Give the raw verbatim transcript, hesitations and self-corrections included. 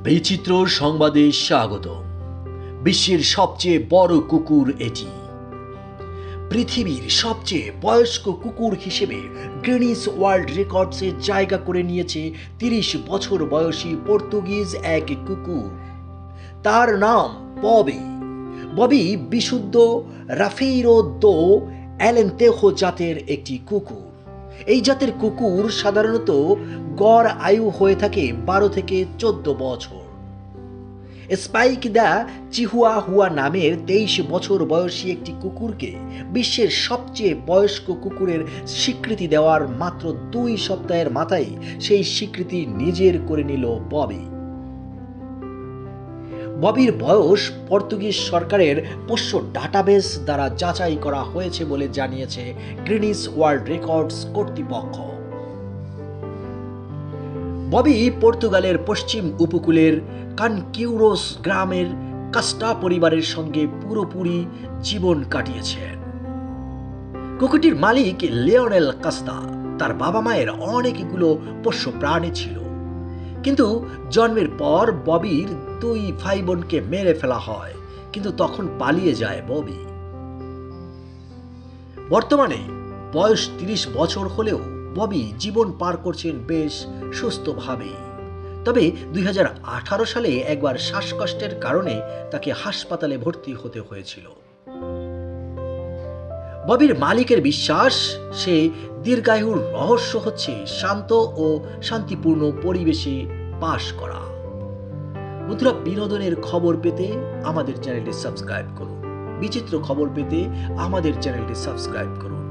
বিচিত্র সংবাদে স্বাগত। বিশ্বের সবচেয়ে বড় কুকুর এটি। পৃথিবীর সবচেয়ে বয়স্ক কুকুর হিসেবে গিনেস ওয়ার্ল্ড রেকর্ডসে জায়গা করে নিয়েছে তিরিশ বছর বয়সী পর্তুগিজ এক কুকুর। তার নাম ববি। ববি বিশুদ্ধ রাফেইরো দো অ্যালেন্তেজো জাতের একটি কুকুর। এই জাতের কুকুর সাধারণত গড় আয়ু হয়ে থাকে বারো থেকে চোদ্দ বছর। স্পাইক দ্য চিহুয়াহুয়া নামের তেইশ বছর বয়সী একটি কুকুরকে বিশ্বের সবচেয়ে বয়স্ক কুকুরের স্বীকৃতি দেওয়ার মাত্র দুই সপ্তাহের মাথায় সেই স্বীকৃতি নিজের করে নিল ববি। ববির বয়স পর্তুগিজ সরকারের পোষ্য ডাটাবেস দ্বারা যাচাই করা হয়েছে বলে জানিয়েছে গিনেস ওয়ার্ল্ড রেকর্ডস কর্তৃপক্ষ। ববি পর্তুগালের পশ্চিম উপকূলের কানকিউরোস গ্রামের কাস্টা পরিবারের সঙ্গে পুরোপুরি জীবন কাটিয়েছেন। কুকুরটির মালিক লিওনেল কাস্টা। তার বাবা মায়ের অনেকগুলো পোষ্য প্রাণী ছিল, কিন্তু জন্মের পর ববির দুই ভাই বোনকে মেরে ফেলা হয়, কিন্তু তখন পালিয়ে যায় ববি। বর্তমানে বয়স তিরিশ বছর হলেও ববি জীবন পার করছেন বেশ সুস্থভাবে। তবে দুই হাজার আঠারো সালে একবার শ্বাসকষ্টের কারণে তাকে হাসপাতালে ভর্তি হতে হয়েছিল। ববির মালিকের বিশ্বাস, সে দীর্ঘায়ুর রহস্য হচ্ছে শান্ত ও শান্তিপূর্ণ পরিবেশে বাস করা। বন্ধুরা, বিনোদনের খবর পেতে আমাদের চ্যানেলটি সাবস্ক্রাইব করুন। বিচিত্র খবর পেতে আমাদের চ্যানেলটি সাবস্ক্রাইব করুন।